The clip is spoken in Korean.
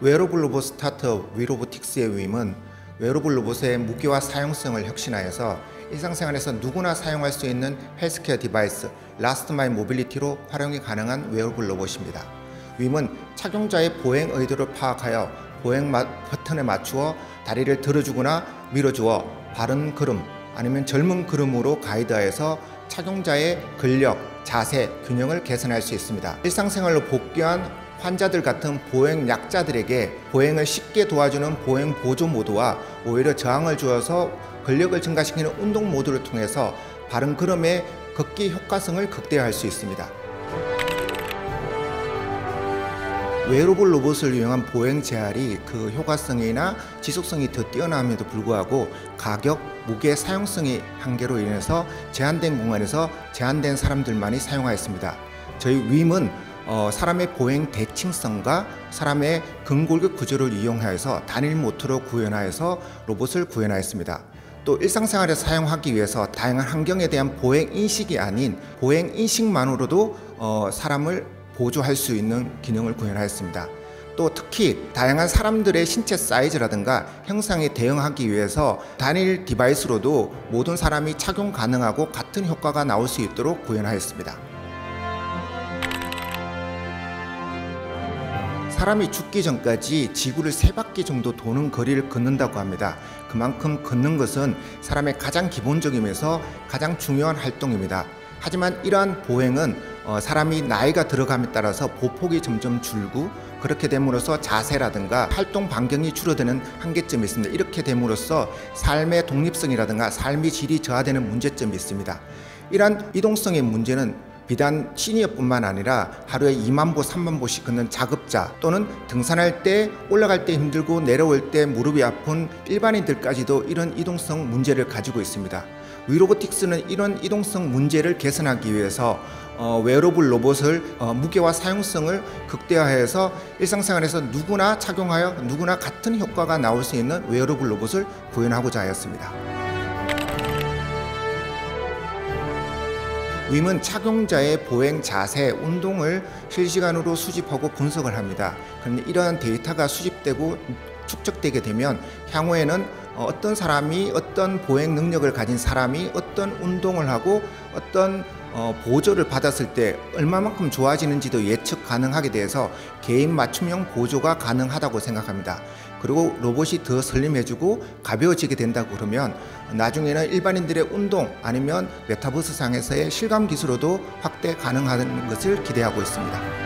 웨어러블 로봇 스타트업 위로보틱스의 위임은 웨어러블 로봇의 무게와 사용성을 혁신하여서 일상생활에서 누구나 사용할 수 있는 헬스케어 디바이스 라스트 마일 모빌리티로 활용이 가능한 웨어러블 로봇입니다. 위임은 착용자의 보행 의도를 파악하여 보행 버튼에 맞추어 다리를 들어주거나 밀어주어 바른 걸음 아니면 젊은 걸음으로 가이드하여서 착용자의 근력, 자세, 균형을 개선할 수 있습니다. 일상생활로 복귀한 환자들 같은 보행 약자들에게 보행을 쉽게 도와주는 보행 보조 모드와 오히려 저항을 주어서 근력을 증가시키는 운동 모드를 통해서 바른 걸음의 걷기 효과성을 극대화할 수 있습니다. 웨어러블 로봇을 이용한 보행 재활이 그 효과성이나 지속성이 더 뛰어남에도 불구하고 가격, 무게, 사용성의 한계로 인해서 제한된 공간에서 제한된 사람들만이 사용하였습니다. 저희 위임은 사람의 보행 대칭성과 사람의 근골격 구조를 이용하여서 단일 모터로 구현하여서 로봇을 구현하였습니다. 또 일상생활에 사용하기 위해서 다양한 환경에 대한 보행 인식이 아닌 보행 인식만으로도 사람을 보조할 수 있는 기능을 구현하였습니다. 또 특히 다양한 사람들의 신체 사이즈라든가 형상에 대응하기 위해서 단일 디바이스로도 모든 사람이 착용 가능하고 같은 효과가 나올 수 있도록 구현하였습니다. 사람이 죽기 전까지 지구를 3바퀴 정도 도는 거리를 걷는다고 합니다. 그만큼 걷는 것은 사람의 가장 기본적이면서 가장 중요한 활동입니다. 하지만 이러한 보행은 사람이 나이가 들어감에 따라서 보폭이 점점 줄고 그렇게 됨으로써 자세라든가 활동 반경이 줄어드는 한계점이 있습니다. 이렇게 됨으로써 삶의 독립성이라든가 삶의 질이 저하되는 문제점이 있습니다. 이러한 이동성의 문제는 비단 시니어뿐만 아니라 하루에 2만 보, 3만 보씩 걷는 작업자 또는 등산할 때 올라갈 때 힘들고 내려올 때 무릎이 아픈 일반인들까지도 이런 이동성 문제를 가지고 있습니다. 위로보틱스는 이런 이동성 문제를 개선하기 위해서 웨어러블 로봇을 무게와 사용성을 극대화해서 일상생활에서 누구나 착용하여 누구나 같은 효과가 나올 수 있는 웨어러블 로봇을 구현하고자 하였습니다. 위임은 착용자의 보행 자세, 운동을 실시간으로 수집하고 분석을 합니다. 그런데 이러한 데이터가 수집되고 축적되게 되면 향후에는 어떤 사람이 어떤 보행 능력을 가진 사람이 어떤 운동을 하고 어떤 보조를 받았을 때 얼마만큼 좋아지는지도 예측 가능하게 돼서 개인 맞춤형 보조가 가능하다고 생각합니다. 그리고 로봇이 더 슬림해지고 가벼워지게 된다고 그러면 나중에는 일반인들의 운동 아니면 메타버스 상에서의 실감 기술로도 확대 가능한 것을 기대하고 있습니다.